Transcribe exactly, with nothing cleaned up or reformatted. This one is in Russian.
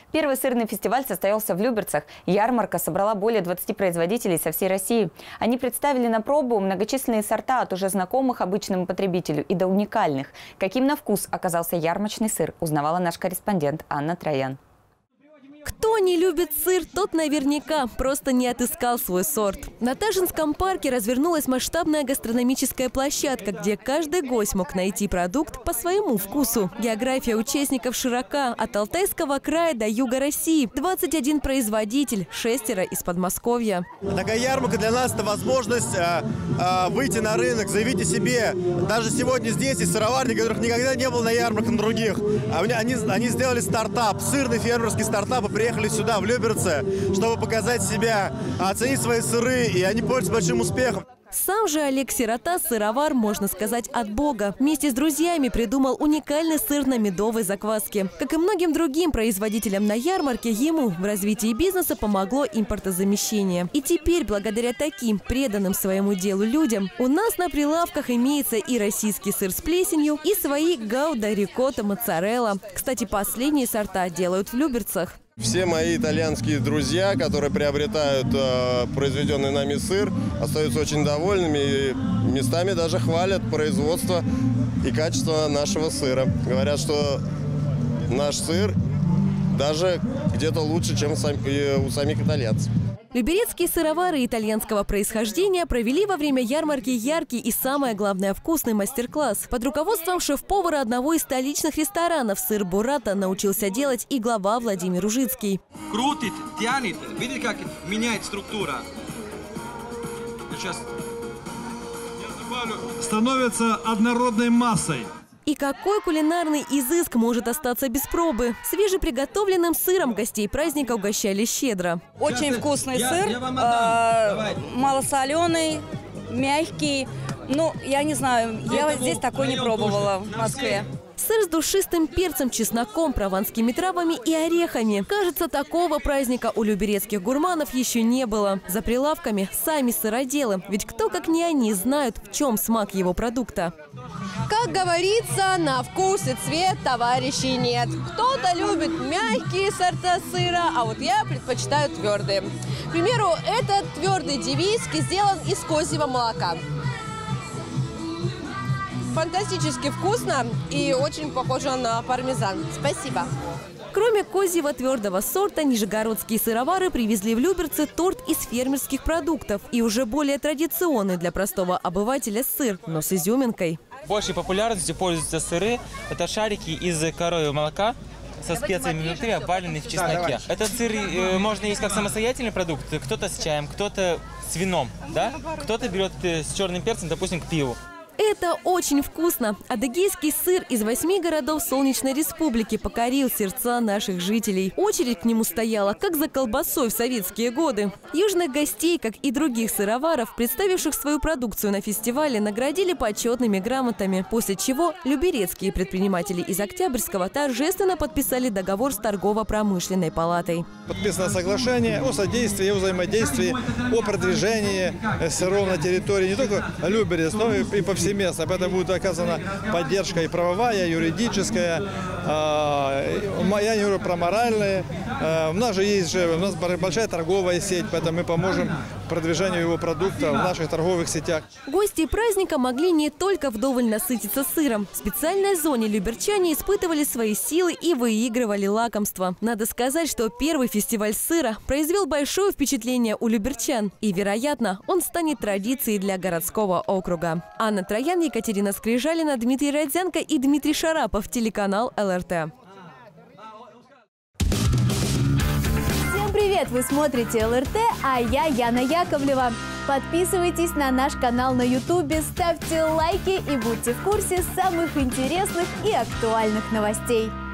Первый сырный фестиваль состоялся в Люберцах. Ярмарка собрала более двадцати производителей со всей России. Они представили на пробу многочисленные сорта от уже знакомых обычному потребителю и до уникальных. Каким на вкус оказался ярмарочный сыр, узнавала наш корреспондент Анна Троян. Кто не любит сыр, тот наверняка просто не отыскал свой сорт. На Тажинском парке развернулась масштабная гастрономическая площадка, где каждый гость мог найти продукт по своему вкусу. География участников широка, от Алтайского края до юга России. двадцать один производитель, шестеро из Подмосковья. Такая ярмарка для нас – это возможность а, а, выйти на рынок, заявить о себе. Даже сегодня здесь есть сыроварни, которых никогда не было на ярмарках на других. Они, они, они сделали стартап, сырный фермерский стартап, и приехали сюда, в Люберцы, чтобы показать себя, оценить свои сыры, и они пользуются большим успехом. Сам же Олег Сирота, сыровар, можно сказать, от бога. Вместе с друзьями придумал уникальный сыр на медовой закваске. Как и многим другим производителям на ярмарке, ему в развитии бизнеса помогло импортозамещение. И теперь, благодаря таким преданным своему делу людям, у нас на прилавках имеется и российский сыр с плесенью, и свои гауда, рикотта, моцарелла. Кстати, последние сорта делают в Люберцах. Все мои итальянские друзья, которые приобретают э, произведенный нами сыр, остаются очень довольными и местами даже хвалят производство и качество нашего сыра. Говорят, что наш сыр даже где-то лучше, чем у самих итальянцев. Люберецкие сыровары итальянского происхождения провели во время ярмарки яркий и, самое главное, вкусный мастер-класс. Под руководством шеф-повара одного из столичных ресторанов сыр буррата научился делать и глава Владимир Ужицкий. Крутит, тянет. Видите, как меняет структура? Сейчас. Становится однородной массой. И какой кулинарный изыск может остаться без пробы? Свежеприготовленным сыром гостей праздника угощали щедро. Очень вкусный сыр, э, малосоленый, мягкий. Ну, я не знаю, я вот здесь такой не пробовала в Москве. Сыр с душистым перцем, чесноком, прованскими травами и орехами. Кажется, такого праздника у люберецких гурманов еще не было. За прилавками сами сыроделы. Ведь кто, как не они, знают, в чем смак его продукта. Как говорится, на вкус и цвет товарищей нет. Кто-то любит мягкие сорта сыра, а вот я предпочитаю твердые. К примеру, этот твердый девийский сделан из козьего молока. Фантастически вкусно и очень похоже на пармезан. Спасибо. Кроме козьего твердого сорта, нижегородские сыровары привезли в Люберцы торт из фермерских продуктов и уже более традиционный для простого обывателя сыр, но с изюминкой. Большей популярностью пользуются сыры. Это шарики из коровьего молока со специями внутри, обваленные в чесноке. Этот сыр э, можно есть как самостоятельный продукт, кто-то с чаем, кто-то с вином, да? Кто-то берет э, с черным перцем, допустим, к пиву. Это очень вкусно. Адыгейский сыр из восьми городов Солнечной Республики покорил сердца наших жителей. Очередь к нему стояла, как за колбасой в советские годы. Южных гостей, как и других сыроваров, представивших свою продукцию на фестивале, наградили почетными грамотами. После чего люберецкие предприниматели из Октябрьского торжественно подписали договор с торгово-промышленной палатой. Подписано соглашение о содействии, о взаимодействии, о продвижении сыров на территории не только Люберец, но и повсеместно. Поэтому будет оказана поддержка и правовая, и юридическая, я не говорю про моральные. У нас же есть же, у нас большая торговая сеть, поэтому мы поможем продвижению его продукта в наших торговых сетях. Гости праздника могли не только вдоволь насытиться сыром. В специальной зоне люберчане испытывали свои силы и выигрывали лакомства. Надо сказать, что первый фестиваль сыра произвел большое впечатление у люберчан. И, вероятно, он станет традицией для городского округа. Анна Троян, Екатерина Скрижалина, Дмитрий Родзянко и Дмитрий Шарапов, телеканал эл эр тэ. Всем привет! Вы смотрите эл эр тэ, а я Яна Яковлева. Подписывайтесь на наш канал на ютубе, ставьте лайки и будьте в курсе самых интересных и актуальных новостей.